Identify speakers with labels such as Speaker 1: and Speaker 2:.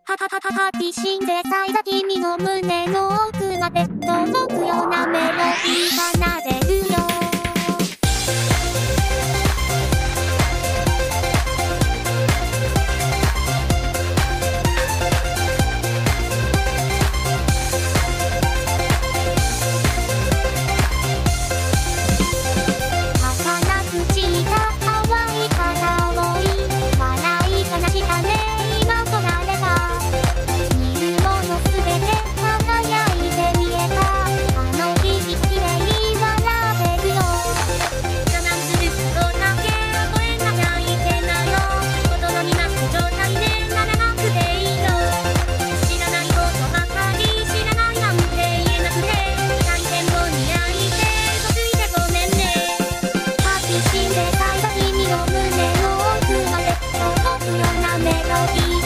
Speaker 1: ハピシンで咲いた君の胸の奥まで届くようなメロディー奏でるよ。儚く散った淡いから多い笑い悲しかね今となれば見るものすべて輝いて見えたあの日きれい笑えるよ。我慢することだけ声が泣いてなよ心になく状態でならなくていいの。知らないことばかり知らないなんて言えなくて大変もにあいて嘘ついてごめんね。ハピシンで咲いた君の胸の奥まで届くようなメロディー